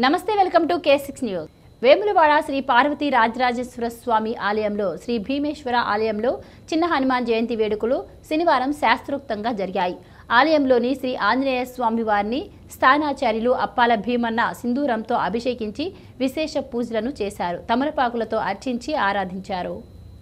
నమస్తే welcome to K6 news. Vemulawada Sri Parvathi Rajarajeshwara స్వామి ఆలయంలో శ్రీ భీమేశ్వర ఆలయంలో చిన్న హనుమాన్ జయంతి వేడుకలు శనివారం శాస్త్రోక్తంగా జరిగాయి। ఆలయంలోని శ్రీ ఆంజనేయ స్వామి వారిని స్థానాచార్యులు అప్పాల భీమన్న సింధూరంతో అభిషేకించి విశేష పూజలను చేశారు। తమలపాకులతో అర్చించి ఆరాధించారు।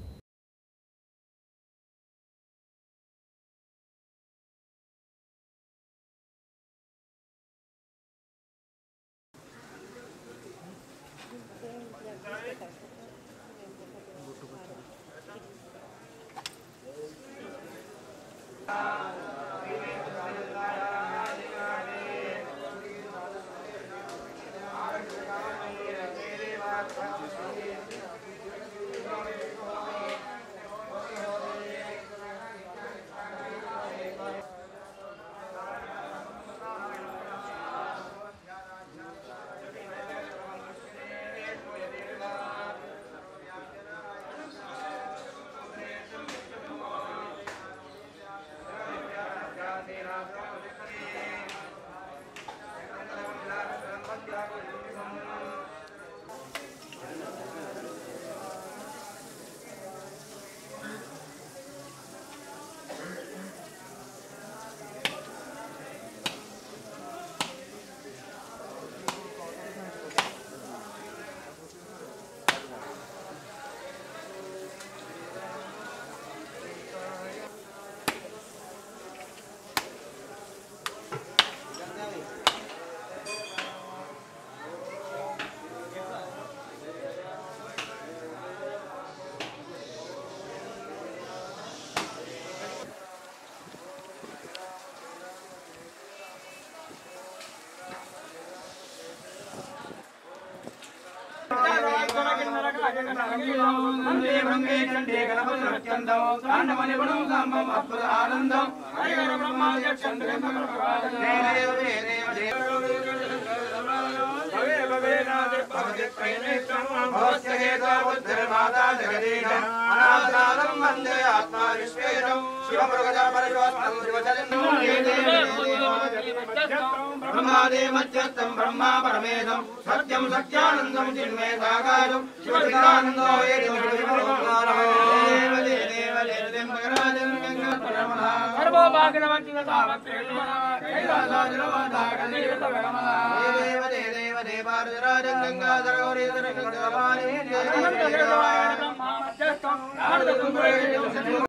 ब्रह्मादे मध्यस्थं ब्रह्मा परमेशं सत्यं सत्यानन्दं चिन्मय साकारं शिवचिदानन्दो वेदं सर्वो